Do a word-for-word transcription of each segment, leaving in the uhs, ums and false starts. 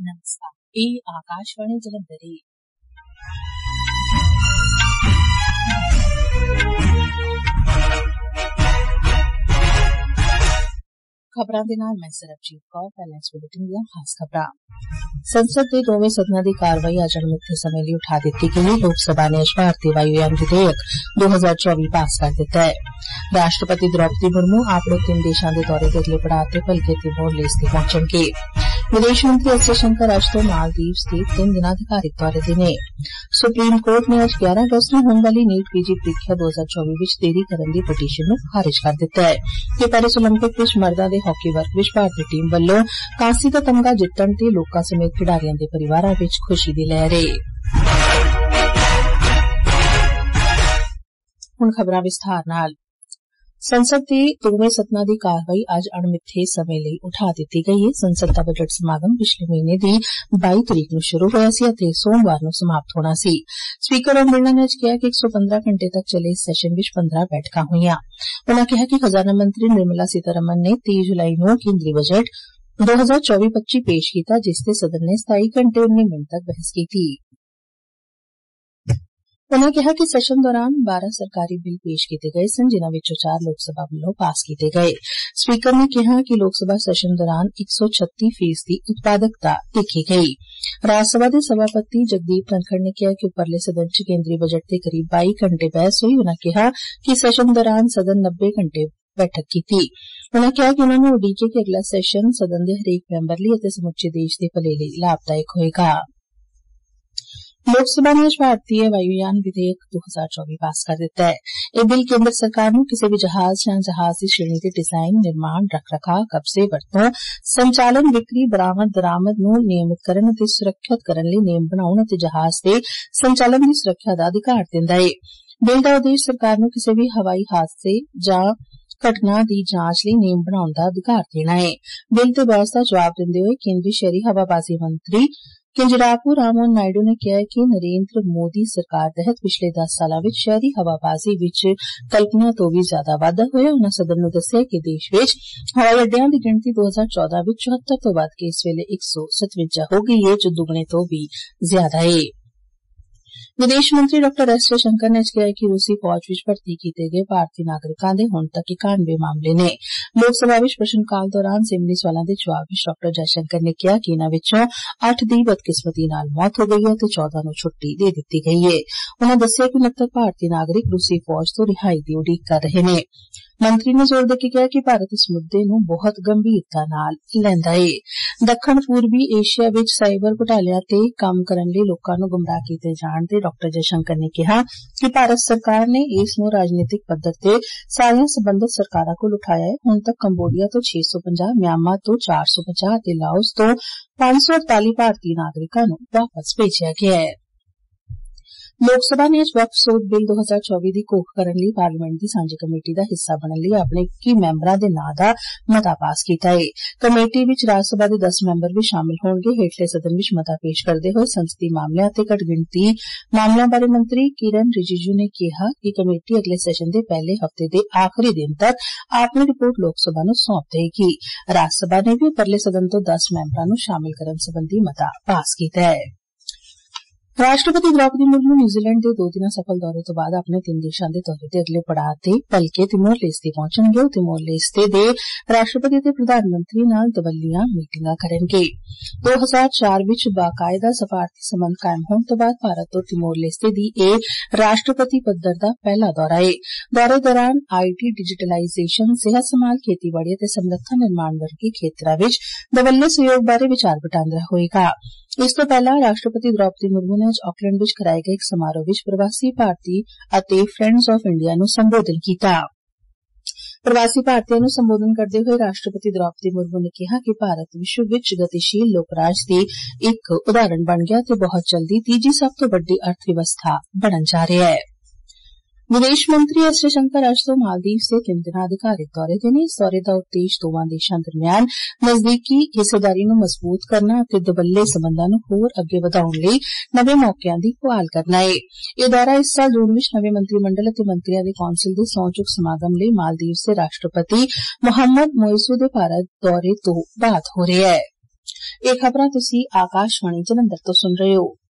नमस्कार, ਇਹ ਆਕਾਸ਼ਵਾਣੀ ਜਲੰਧਰ ਹੈ। ਖਬਰਾਂ ਦੇ ਨਾਲ ਮੈਂ ਸਰਬਜੀਤ ਕੌਰ। ਪਹਿਲਾਂ ਇਸ ਬੁਲੇਟਿਨ ਦੀਆਂ ਖਾਸ ਖਬਰਾਂ। ਸੰਸਦ ਦੇ ਦੋਵੇਂ ਸਦਨਾਂ ਦੀ ਕਾਰਵਾਈ ਅੱਜ ਅਣਮਿੱਥੇ ਸਮੇਂ ਲਈ ਉਠਾ ਦਿੱਤੀ ਗਈ। ਲੋਕ ਸਭਾ ਨੇ ਅੱਜ ਭਾਰਤੀ ਵਾਯੂਯਾਨ ਵਿਧੇयक दो हज़ार चौबीस पास कर दिता है। राष्ट्रपति द्रौपदी मुर्मू अपने तीन देशों के दौरे के अगले पड़ाव से भलके तिमोर लेस्ते पहुंचणगे। विदेश मंत्री एस जयशंकर अज तो मालदीव के तीन दिन अधिकारिक दौरे ते ने। सुप्रीम कोर्ट ने अज ग्यारह अगस्त नूं होने वाली नीट पीजी परीक्षा दो हज़ार चौबीस विच देरी करने की पटीशन नूं खारिज कर दिता है। कि पेरिस ओलंपिक विच मर्दां दे हॉकी वर्ग विच भारतीय टीम वल्लों कांसी दा तमगा जितण ते लोकां समेत खिडारियां दे परिवारां विच खुशी दी लहर है। हुण खबरां विस्तार नाल। संसद के दोवें सदनां दी कारवाई अज अणमिथे समय लई उठा दित्ती गई है। संसद दा बजट समागम पिछले महीने दी बाईस तरीक नूं शुरू होया सी अते सोमवार नूं समाप्त होना सी। स्पीकर ओम बिरला ने अज कहा कि एक सौ पंद्रह घंटे तक चले इस सैशन विच पंद्रह बैठकां होईयां। उन्होंने कहा कि खजाना मंत्री निर्मला सीतारमण ने तीस जुलाई नूं केंद्रीय बजट दो हज़ार चौबीस पच्ची पेश किया, जिसते सदन ने सताई घंटे उन्नीस मिनट तक बहस की थी। उन्होंने कहा कि सैशन दौरान बारह सरकारी बिल पेश किए गए सन, जिन्हां विचों चार लोकसभा वालों पास किए गए। स्पीकर ने कहा कि लोकसभा सैशन दौरान एक सौ छत्तीस फीसदी उत्पादकता देखी गई। राज्यसभा के सभापति जगदीप धनखड़ ने कहा कि उपरले सदन च केंद्रीय बजट के करीब बाईस घंटे बहस हुई। उन्होंने कहा कि सैशन दौरान सदन नब्बे घंटे बैठक की थी। उन्होंने कहा कि उन्होंने उड़ीके कि अगला सैशन सदन के हरेक मैंबर लिए अते समुचे देश के भले लिए लाभदायक होएगा। लोकसभा ने आज भारतीय वायुयान विधेयक दो हज़ार चौबीस पास कर दिता है। यह बिल केंद्र सरकार नूं किसी भी जहाज या जहाज की श्रेणी के डिजाइन, निर्माण, रख रखाव, कब्जे, वरतों, संचालन, बिक्री, बरामद, दरामद नूं नियमित करन अते सुरक्षित करन लई नियम बनाउण अते जहाज के संचालन की सुरक्षा का अधिकार दिंदा है। बिल का उद्देश्य सरकार नूं किसी भी हवाई हादसे या घटना की जांच लई नियम बनाउण दा अधिकार देना है। बिल ते बहस का जवाब दिंदे होए केंद्रीय शहरी हवाबाजी मंत्री किंजरापू राममोहन नायडू ने कहा कि नरेंद्र मोदी सरकार तहत पिछले दस साल विच शहरी हवाबाजी विच कल्पना तो भी ज्यादा वाधा होया। उन्होंने सदन नूं दस्सिया कि देश विच हवाई अड्डियां की गिणती दो हज़ार चौदह विच चौहत्तर तो वध के इस वेले एक सौ सतवंजा हो गई है, जो दुगने तो भी ज्यादा है। विदेश मंत्री डॉक्टर एस जयशंकर ने कहा कि रूसी फौज विच भर्ती किए गए भारतीय नागरिकों के हुण तक इक्यानवे मामले ने। लोकसभा विच प्रश्नकाल दौरान जिमनी सवालों के जवाब विच डॉक्टर जयशंकर ने कहा कि इन्हां विचों अठ दी बदकिस्मती नाल मौत हो गई है ते चौदह नूं छुट्टी दे दित्ती गई है। उन्होंने दस्सिया कि उनहत्तर भारतीय नागरिक रूसी फौज तो रिहाई की उड़ीक कर रहे हैं। मंत्री ने जोर देके कहा कि भारत इस मुद्दे नूं बहुत गंभीरता नाल लैंदा है। दक्षिण पूर्वी एशिया विच साइबर घोटालियां ते काम करन लई लोकां नूं गुमराह कीते जाण ते डॉक्टर जयशंकर ने कहा कि भारत सरकार ने इस नूं राजनीतिक पद्धर ते सारियां संबंधित सरकारां कोल उठाया है। हुण तक कंबोडिया तो छे सौ पचास, म्यांमार तो चार सौ पचास ते लाओस तो पांच सौ अड़ताली भारतीय नागरिकों नूं वापस भेजिया गया है। लोकसभा ने अज वक्फ सोध बिल दो हज़ार चौबीस की घोख करने लई पार्लीमेंट की सांझी कमेटी का हिस्सा बनने लई अपने इक्की मैंबरां दे नां दा मता पास कीता है। कमेटी विच राज्यसभा के दस मैंबर भी शामिल होणगे। हेठले सदन विच मता पेश करदे होए संसदीय मामलिਆਂ ते घटगिणती मामलिਆਂ बारे मंत्री किरण रिजिजू ने कहा कि कमेटी अगले सैशन के पहले हफ्ते के आखिरी दिन तक अपनी रिपोर्ट लोकसभा नूं सौंप देगी। राज्यसभा ने भी उपरले सदन तो दस मैंबरां नूं शामिल करन संबंधी मता पास कीता है। राष्ट्रपति द्रौपदी मुर्मू न्यूजीलैंड के दो दिन सफल दौरे तो बाद अपने तीन देशों के दौरे के अगले पड़ाव से भलके तिमोर लेस्ते पहुंचणगे। तिमोर लेस्ते दे राष्ट्रपति ते प्रधानमंत्री नाल दवल्लियां मीटिंगां करनगे। दो हज़ार चार विच बाकायदा सफारती संबंध कायम होने तो बाद भारत तो तिमोर लेस्ते दी एह राष्ट्रपति पद्धर दा पहला दौरा है। दौरे दौरान आई टी, डिजिटलाइजेशन, सेहत संभाल, खेतीबाड़ी ते समर्था निर्माण वर्गी खेतरां विच दवल्ले सहयोग बारे विचार वटांदरा होएगा। इस तो पहला राष्ट्रपति द्रौपदी मुर्मू ने अज ऑकलैंड विच कराए गए एक समारोह विच प्रवासी भारतीय अते फ्रेंड्स ऑफ इंडिया नूं संबोधन कीता। प्रवासी भारतीयों नूं संबोधन करदे हुए राष्ट्रपति द्रौपदी मुर्मू ने कहा कि भारत विश्व विच गतिशील लोकराज दी एक उदाहरण बन गया ते बहुत जल्दी तीजी सब तो वड्डी अर्थव्यवस्था बनन जा रहा है। विदेश मंत्री एस जयशंकर अज तो मालदीव से तीन दिन अधिकारिक दौरे ते ने। इस दौरे का उद्देश्य दोवां देशां दरमियान नजदीकी हिस्सेदारी नूं मजबूत करना अते दबल्ले संबंधां नूं होर अगे वधाउण लई नवे मौकिਆਂ दी भाल करना है। यह दौरा इस साल जून विच नवे मंत्रिमंडल अते मंत्रियां दे कौंसल दे सौं चुक समागम लई मालदीव दे राष्ट्रपति मोहम्मद मोइसू दे भारत दौरे तो बाद हो रहा है। ਇਹ ਖਬਰਾਂ ਤੁਸੀਂ ਆਕਾਸ਼ਵਾਣੀ ਜਲੰਧਰ ਤੋਂ ਸੁਣ ਰਹੇ ਹੋ।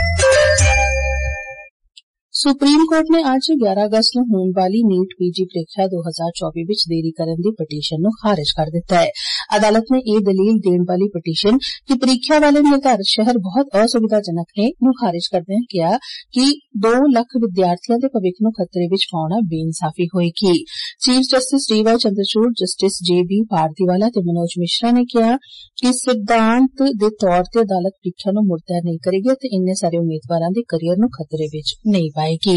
ਸੁਪਰੀਮ ਕੋਰਟ ਨੇ ਅੱਜ ਗਿਆਰਾਂ ਅਗਸਤ ਨੂੰ ਹੋਣ ਵਾਲੀ ਨੀਟ ਪੀਜੀ ਪ੍ਰੀਖਿਆ ਦੋ ਹਜ਼ਾਰ ਚੌਵੀ ਵਿੱਚ ਦੇਰੀ ਕਰਨ ਦੀ ਪਟੀਸ਼ਨ ਨੂੰ ਖਾਰਿਜ ਕਰ ਦਿੱਤਾ ਹੈ। ਅਦਾਲਤ ਨੇ ਇਹ ਦਲੀਲ ਦੇਣ ਵਾਲੀ ਪਟੀਸ਼ਨ ਕਿ ਪ੍ਰੀਖਿਆ ਵਾਲੇ ਨਿਰਧਾਰਿਤ ਸ਼ਹਿਰ ਬਹੁਤ ਅਸੁਵਿਧਾਜਨਕ ਨੇ ਨੂੰ ਖਾਰਿਜ ਕਰਦਿਆਂ ਕਿਹਾ ਕਿ ਦੋ ਲੱਖ ਵਿਦਿਆਰਥੀਆਂ ਦੇ ਭਵਿੱਖ ਨੂੰ ਖਤਰੇ ਵਿੱਚ ਪਾਉਣਾ ਬੇਇਨਸਾਫੀ ਹੋਏਗੀ। Chief justice D Y Chandrachud, justice J B Pardiwala ਤੇ ਮਨੋਜ ਮਿਸ਼ਰਾ ਨੇ ਕਿਹਾ ਕਿ ਸਿਧਾਂਤ ਦੇ ਤੌਰ ਤੇ ਅਦਾਲਤ ਪ੍ਰੀਖਿਆ ਨੂੰ ਮੁਲਤਵੀ ਨਹੀਂ ਕਰੇਗੀ ਅਤੇ ਇੰਨੇ ਸਾਰੇ ਉਮੀਦਵਾਰਾਂ ਦੇ ਕਰੀਅਰ ਨੂੰ ਖਤਰੇ ਵਿੱਚ ਨਹੀਂ ਪਾਏਗੀ।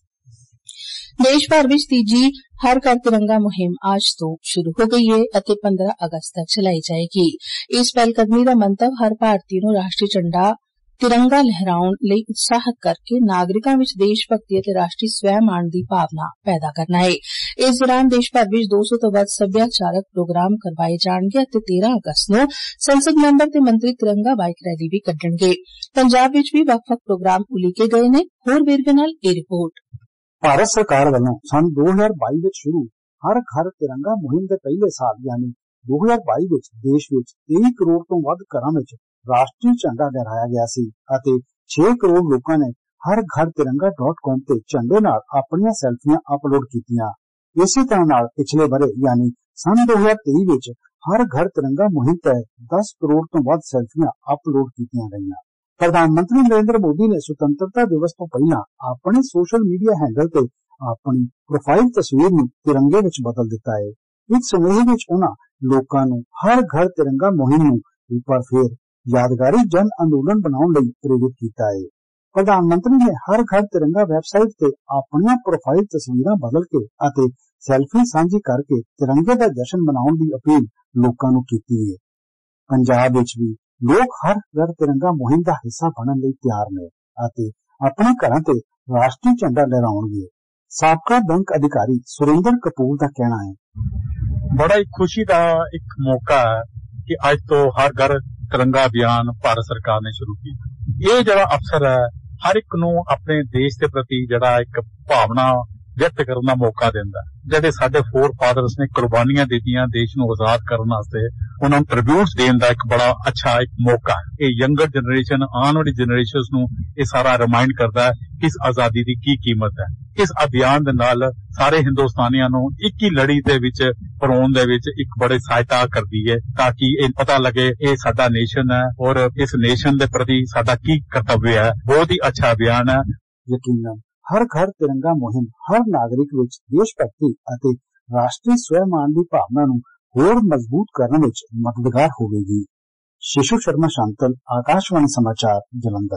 ਦੇਸ਼ ਭਰ ਵਿੱਚ ਤੀਜੀ ਹਰ ਘਰ ਤਿਰੰਗਾ ਮੁਹਿੰਮ ਅੱਜ ਤੋਂ ਸ਼ੁਰੂ ਹੋ ਗਈ ਹੈ ਅਤੇ ਪੰਦਰਾਂ ਅਗਸਤ ਤੱਕ ਚਲਾਈ ਜਾਏਗੀ। ਇਸ ਪਹਿਲਕਦਮੀ ਦਾ ਮੰਤਵ ਹਰ ਭਾਰਤੀ ਨੂੰ ਰਾਸ਼ਟਰੀ ਝੰਡਾ ਤਿਰੰਗਾ ਲਹਿਰਾਉਣ ਲਈ ਉਤਸ਼ਾਹਿਤ ਕਰਕੇ ਨਾਗਰਿਕਾਂ ਵਿੱਚ ਦੇਸ਼ ਭਗਤੀ ਅਤੇ ਰਾਸ਼ਟਰੀ ਸਵੈਮਾਣ ਦੀ ਭਾਵਨਾ ਪੈਦਾ ਕਰਨਾ ਹੈ। ਇਸ ਦੌਰਾਨ ਦੇਸ਼ ਭਰ ਵਿੱਚ ਦੋ ਸੌ ਤੋਂ ਵੱਧ ਸੱਭਿਆਚਾਰਕ ਪ੍ਰੋਗਰਾਮ ਕਰਵਾਏ ਜਾਣਗੇ ਅਤੇ ਤੇਰਾਂ ਅਗਸਤ ਨੂੰ ਸੰਸਦ ਮੈਂਬਰ ਤੇ ਮੰਤਰੀ ਤਿਰੰਗਾ ਬਾਈਕ ਰੈਲੀ ਵੀ ਕੱਢਣਗੇ। ਪੰਜਾਬ ਵਿੱਚ ਵੀ ਵੱਖ-ਵੱਖ ਪ੍ਰੋਗਰਾਮ ਉਲੀਕੇ ਗਏ ਨੇ। ਹੋਰ ਵੇਰਵੇ ਨਾਲ ਇਹ ਰਿਪੋਰਟ। ਭਾਰਤ ਸਰਕਾਰ ਵੱਲੋਂ ਸੰਨ ਦੋ ਹਜ਼ਾਰ ਬਾਈ ਵਿੱਚ ਸ਼ੁਰੂ ਹਰ ਘਰ ਤਿਰੰਗਾ ਮੁਹਿੰਮ ਦੇ ਪਹਿਲੇ ਸਾਲ ਯਾਨੀ ਦੋ ਹਜ਼ਾਰ ਬਾਈ ਵਿੱਚ ਦੇਸ਼ ਵਿੱਚ ਤੇਈ ਕਰੋੜ ਤੋਂ ਵੱਧ ਘਰਾਂ ਵਿੱਚ ਰਾਸ਼ਟਰੀ ਝੰਡਾ ਲਹਿਰਾਇਆ ਗਿਆ ਸੀ ਅਤੇ ਛੇ ਕਰੋੜ ਲੋਕਾਂ ਨੇ ਹਰ ਘਰ ਤਿਰੰਗਾ ਡਾਟ ਕਾਮ ਤੇ ਝੰਡੇ ਨਾਲ ਆਪਣੀਆਂ ਸੈਲਫੀਆਂ ਅਪਲੋਡ ਕੀਤੀਆਂ। ਇਸੇ ਤਰ੍ਹਾਂ ਨਾਲ ਪਿਛਲੇ ਬਰੇ ਯਾਨੀ ਸੰਨ ਦੋ ਹਜ਼ਾਰ ਤੇਈ ਵਿੱਚ ਹਰ ਘਰ ਤਿਰੰਗਾ ਮੁਹਿੰਮ ਤਹਿਤ ਦਸ ਕਰੋੜ ਤੋਂ ਵੱਧ ਸੈਲਫੀਆਂ ਅਪਲੋਡ ਕੀਤੀਆਂ ਗਈਆਂ। ਪ੍ਰਧਾਨ ਮੰਤਰੀ ਨਰਿੰਦਰ ਮੋਦੀ ਨੇ ਸੁਤੰਤਰਤਾ ਦਿਵਸ ਤੋਂ ਪਹਿਲਾਂ ਆਪਣੇ ਸੋਸ਼ਲ ਮੀਡੀਆ ਹੈਂਡਲ ਤੇ ਆਪਣੀ ਪ੍ਰੋਫਾਈਲ ਤਸਵੀਰ ਨੂੰ ਤਿਰੰਗੇ ਵਿੱਚ ਬਦਲ ਦਿੱਤਾ ਹੈ। ਇਸ ਸੁਨੇਹੇ ਵਿੱਚ ਉਹਨਾਂ ਲੋਕਾਂ ਨੂੰ ਹਰ ਘਰ ਤਿਰੰਗਾ ਮੁਹਿੰਮ ਨੂੰ ਇੱਕ ਵਾਰ ਫੇਰ ਯਾਦਗਾਰੀ ਜਨ ਅੰਦੋਲਨ ਬਣਾਉਣ ਲਈ ਪ੍ਰੇਰਿਤ ਕੀਤਾ ਹੈ। ਪ੍ਰਧਾਨ ਮੰਤਰੀ ਨੇ ਹਰ ਘਰ ਤਿਰੰਗਾ ਵੈਬਸਾਈਟ ਤੇ ਆਪਣੀਆਂ ਪ੍ਰੋਫਾਈਲ ਤਸਵੀਰਾਂ ਬਦਲ ਕੇ ਅਤੇ ਸੈਲਫੀ ਸਾਂਝੀ ਕਰਕੇ ਤਿਰੰਗੇ ਦਾ ਜਸ਼ਨ ਮਨਾਉਣ ਦੀ ਅਪੀਲ ਲੋਕਾਂ ਨੂੰ ਕੀਤੀ ਹੈ। ਪੰਜਾਬ ਵਿੱਚ ਵੀ ਲੋਕ ਹਰ ਘਰ ਤਿਰੰਗਾ ਮੁਹਿੰਮ ਦਾ ਹਿੱਸਾ ਬਣਨ ਲਈ ਤਿਆਰ ਨੇ ਅਤੇ ਆਪਣੇ ਘਰਾਂ ਤੇ ਰਾਸ਼ਟਰੀ ਝੰਡਾ ਲਹਿਰਾਉਣਗੇ। ਸਾਬਕਾ ਬੈਂਕ ਅਧਿਕਾਰੀ ਸੁਰਿੰਦਰ ਕਪੂਰ ਦਾ ਕਹਿਣਾ ਹੈ, ਬੜਾ ਹੀ ਖੁਸ਼ੀ ਦਾ ਇੱਕ ਮੌਕਾ ਹੈ ਕਿ ਅੱਜ ਤੋਂ ਹਰ ਘਰ ਤਿਰੰਗਾ ਅਭਿਆਨ ਭਾਰਤ ਸਰਕਾਰ ਨੇ ਸ਼ੁਰੂ ਕੀਤਾ। ਇਹ ਜਿਹੜਾ ਅਵਸਰ ਹੈ ਹਰ ਇੱਕ ਨੂੰ ਆਪਣੇ ਦੇਸ਼ ਦੇ ਪ੍ਰਤੀ ਜਿਹੜਾ ਇੱਕ ਭਾਵਨਾ ਵਿਅਕਤ ਕਰਨ ਦਾ ਮੌਕਾ ਦਿੰਦਾ। ਜਿਹੜੇ ਸਾਡੇ ਫੋਰ ਫਾਦਰਸ ਨੇ ਕੁਰਬਾਨੀਆਂ ਦਿੱਤੀਆਂ ਦੇਸ਼ ਨੂੰ ਆਜ਼ਾਦ ਕਰਨ ਵਾਸਤੇ, ਉਹਨਾਂ ਨੂੰ ਟ੍ਰਿਬਿਊਟਸ ਦੇਣ ਦਾ ਇੱਕ ਬੜਾ ਅੱਛਾ ਇੱਕ ਮੌਕਾ ਹੈ। ਇਹ ਯੰਗਰ ਜਨਰੇਸ਼ਨ, ਆਉਣ ਵਾਲੀ ਜਨਰੇਸ਼ਨਸ ਨੂੰ ਇਹ ਸਾਰਾ ਰਿਮਾਈਂਡ ਕਰਦਾ ਹੈ ਕਿ ਇਸ ਆਜ਼ਾਦੀ ਦੀ ਕੀ ਕੀਮਤ ਹੈ। ਇਸ ਅਭਿਆਨ ਦੇ ਨਾਲ ਸਾਰੇ ਹਿੰਦੁਸਤਾਨੀਆਂ ਨੂੰ ਇੱਕ ਹੀ ਲੜੀ ਦੇ ਵਿੱਚ ਪਰੋਣ ਦੇ ਵਿੱਚ ਇੱਕ ਬੜੇ ਸਹਾਇਤਾ ਕਰਦੀ ਹੈ ਤਾਂ ਕਿ ਇਹ ਪਤਾ ਲੱਗੇ ਇਹ ਸਾਡਾ ਨੇਸ਼ਨ ਹੈ ਔਰ ਇਸ ਨੇਸ਼ਨ ਦੇ ਪ੍ਰਤੀ ਸਾਡਾ ਕੀ ਕਰਤੱਵ ਹੈ। ਬਹੁਤ ਹੀ ਅੱਛਾ ਅਭਿਆਨ ਹੈ। ਯਕੀਨਨ ਹਰ ਘਰ ਤਿਰੰਗਾ ਮੁਹਿੰਮ ਹਰ ਨਾਗਰਿਕ ਵਿੱਚ ਦੇਸ਼ ਭਗਤੀ ਅਤੇ ਰਾਸ਼ਟਰੀ ਸਵੈਮਾਣ ਦੀ ਭਾਵਨਾ ਨੂੰ ਹੋਰ ਮਜ਼ਬੂਤ ਕਰਨ ਵਿੱਚ ਮਦਦਗਾਰ ਹੋਵੇਗੀ। ਸ਼ਿਸ਼ੂ ਸ਼ਰਮਾ ਸ਼ਾਂਤਲ, ਆਕਾਸ਼ਵਾਣੀ ਸਮਾਚਾਰ, ਜਲੰਧਰ।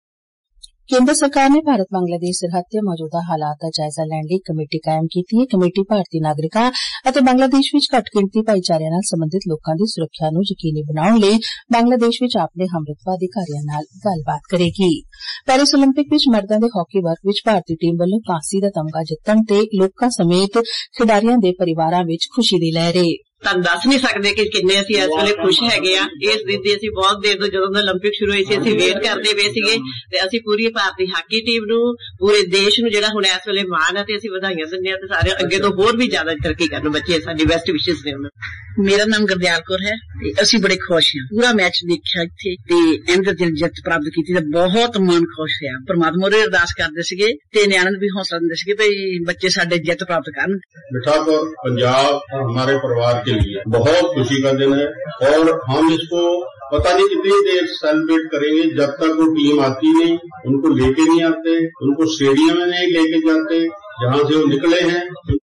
ਕੇਂਦਰ ਸਰਕਾਰ ਨੇ ਭਾਰਤ ਬੰਗਲਾਦੇਸ਼ ਸਰਹੱਦ ਤੇ ਮੌਜੂਦਾ ਹਾਲਾਤ ਦਾ ਜਾਇਜ਼ਾ ਲੈਣ ਲਈ ਕਮੇਟੀ ਕਾਇਮ ਕੀਤੀ ਹੈ। ਕਮੇਟੀ ਭਾਰਤੀ ਨਾਗਰਿਕਾਂ ਅਤੇ ਬੰਗਲਾਦੇਸ਼ ਵਿੱਚ ਘੱਟ ਗਿਣਤੀ ਭਾਈਚਾਰਿਆਂ ਨਾਲ ਸੰਬੰਧਿਤ ਲੋਕਾਂ ਦੀ ਸੁਰੱਖਿਆ ਨੂੰ ਯਕੀਨੀ ਬਣਾਉਣ ਲਈ ਬੰਗਲਾਦੇਸ਼ ਵਿੱਚ ਆਪਣੇ ਹਮਰਤਬਾ ਅਧਿਕਾਰੀਆਂ ਨਾਲ ਗੱਲਬਾਤ ਕਰੇਗੀ। ਪੈਰਿਸ ਓਲੰਪਿਕ ਵਿੱਚ ਮਰਦਾਂ ਦੇ ਹਾਕੀ ਵਰਗ ਵਿੱਚ ਭਾਰਤੀ ਟੀਮ ਵੱਲੋਂ ਕਾਂਸੀ ਦਾ ਤਮਗਾ ਜਿੱਤਣ ਤੇ ਲੋਕਾਂ ਸਮੇਤ ਖਿਡਾਰੀਆਂ ਦੇ ਪਰਿਵਾਰਾਂ ਵਿੱਚ ਖੁਸ਼ੀ ਦੀ ਲਹਿਰ ਹੈ। ਤੁਹਾਨੂੰ ਦੱਸ ਨਹੀਂ ਸਕਦੇ ਕਿ ਕਿੰਨੇ ਅਸੀਂ ਇਸ ਵੇਲੇ ਖੁਸ਼ ਹੈਗੇ ਆ। ਇਸ ਦਿਨ ਦੀ ਅਸੀਂ ਬਹੁਤ ਦੇਰ ਤੋਂ ਜਦੋਂ ਦਾ ਓਲੰਪਿਕ ਸ਼ੁਰੂ ਹੋਈ ਸੀ ਅਸੀਂ ਵੇਟ ਕਰਦੇ ਪਏ ਸੀਗੇ ਤੇ ਅਸੀਂ ਪੂਰੀ ਭਾਰਤੀ ਹਾਕੀ ਟੀਮ ਨੂੰ, ਪੂਰੇ ਦੇਸ਼ ਨੂੰ ਜਿਹੜਾ ਹੁਣ ਇਸ ਵੇਲੇ ਮਾਣ ਹੈ ਤੇ ਅਸੀਂ ਵਧਾਈਆਂ ਦਿੰਦੇ ਹਾਂ ਤੇ ਸਾਰੇ ਅੱਗੇ ਤੋਂ ਹੋਰ ਵੀ ਜ਼ਿਆਦਾ ਤਰੱਕੀ ਕਰਨ। ਬੱਚੇ ਸਾਡੀ ਬੈਸਟ ਵਿਸ਼ੇਸ ਨੇ ਉਹਨਾਂ। ਮੇਰਾ ਨਾਮ ਗੁਰਦਿਆਲ ਕੌਰ ਹੈ ਤੇ ਅਸੀਂ ਬੜੇ ਖੁਸ਼ ਹਾਂ। ਪੂਰਾ ਮੈਚ ਦੇਖਿਆ ਇੱਥੇ ਤੇ ਇੰਦਰ ਦਿਨ ਜਿੱਤ ਪ੍ਰਾਪਤ ਕੀਤੀ ਤੇ ਬਹੁਤ ਮਨ ਖੁਸ਼ ਹੋਇਆ। ਪਰਮਾਤਮਾ ਮੋਰੇ ਅਰਦਾਸ ਕਰਦੇ ਸੀਗੇ ਤੇ ਨਿਆਣਿਆਂ ਨੂੰ ਵੀ ਹੌਸਲਾ ਦਿੰਦੇ ਸੀਗੇ ਭਈ ਬੱਚੇ ਸਾਡੇ ਜਿੱਤ ਪ੍ਰਾਪਤ ਕਰਨ। मिठापुर पंजाब हमारे परिवार के लिए बहुत खुशी का दिन है और हम इसको पता नहीं कितनी देर सेलिब्रेट करेंगे जब तक वो टीम आती नहीं, उनको लेके नहीं आते, उनको स्टेडियम में नहीं लेके जाते जहाँ से वो निकले हैं।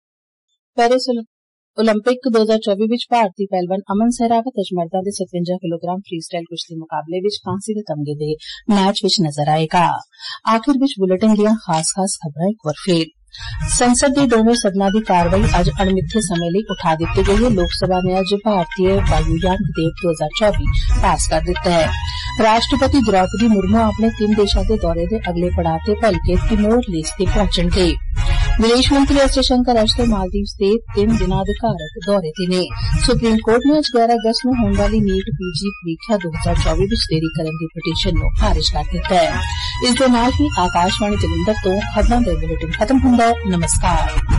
ਪੈਰਿਸ ਓਲੰਪਿਕ ਦੋ ਹਜ਼ਾਰ ਚੌਵੀ ਵਿੱਚ ਭਾਰਤੀ ਪਹਿਲਵਾਨ ਅਮਨ ਸਹਿਰਾਵਤ ਅੱਜ ਮਰਦਾਂ ਦੇ ਸਤਵੰਜਾ ਕਿਲੋਗ੍ਰਾਮ ਫ੍ਰੀ ਸਟਾਈਲ ਕੁਸ਼ਤੀ ਮੁਕਾਬਲੇ ਵਿੱਚ ਕਾਂਸੀ ਦੇ ਤਮਗੇ ਦੇ ਮੈਚ ਵਿੱਚ ਨਜ਼ਰ ਆਏਗਾ। ਆਖਿਰ ਵਿੱਚ ਬੁਲੇਟਿਨ ਦੀਆਂ ਖਾਸ-ਖਾਸ ਖਬਰਾਂ ਇੱਕ ਵਾਰ ਫੇਰ। ਸੰਸਦ ਦੇ ਦੋਵੇਂ ਸਦਨਾਂ ਦੀ ਕਾਰਵਾਈ ਅੱਜ ਅਣਮਿੱਥੇ ਸਮੇਂ ਲਈ ਉਠਾ ਦਿੱਤੀ ਗਈ ਹੈ। ਲੋਕ ਸਭਾ ਨੇ ਅੱਜ ਭਾਰਤੀ ਵਾਯੂਯਾਨ ਵਿਧੇਇਕ ਦੋ ਹਜ਼ਾਰ ਚੌਵੀ ਪਾਸ ਕਰ ਦਿੱਤਾ ਹੈ। ਰਾਸ਼ਟਰਪਤੀ द्रौपदी मुर्मू ਆਪਣੇ ਤਿੰਨ ਦੇਸ਼ਾਂ ਦੇ ਦੌਰੇ ਦੇ ਅਗਲੇ ਪੜਾਅ ਤੇ ਭਲਕੇ ਤਿਮੋਰ ਲੇਸਤੇ ਪਹੁੰਚਣਗੇ। ਵਿਦੇਸ਼ ਮੰਤਰੀ ਐਸ ਜੈਸ਼ੰਕਰ ਅੱਜ ਤੋਂ ਮਾਲਦੀਵਸ ਦੇ ਤਿੰਨ ਦਿਨਾਂ ਅਧਿਕਾਰਕ ਦੌਰੇ ਤੇ ਨੇ। ਸੁਪਰੀਮ ਕੋਰਟ ਨੇ ਅੱਜ ਗਿਆਰਾਂ ਅਗਸਤ ਨੂੰ ਹੋਣ ਵਾਲੀ ਨੀਟ ਪੀਜੀ ਪ੍ਰੀਖਿਆ ਦੋ ਹਜ਼ਾਰ ਚੌਵੀ ਵਿੱਚ ਦੇਰੀ ਕਰਨ ਦੀ ਪਟੀਸ਼ਨ ਨੂੰ ਖਾਰਿਜ ਕਰ ਦਿੱਤਾ ਹੈ। ਇਸ ਦੇ ਨਾਲ ਹੀ ਆਕਾਸ਼ਵਾਣੀ ਜਲੰਧਰ ਤੋਂ ਖਬਰਾਂ ਦਾ ਬੁਲੇਟਿਨ ਖਤਮ ਹੁੰਦਾ ਹੈ। ਨਮਸਕਾਰ।